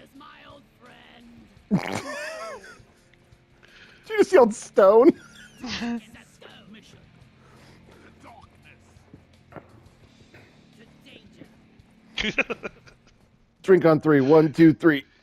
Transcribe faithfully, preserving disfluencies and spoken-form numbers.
You just yelled stone. Drink on three. One, two, three.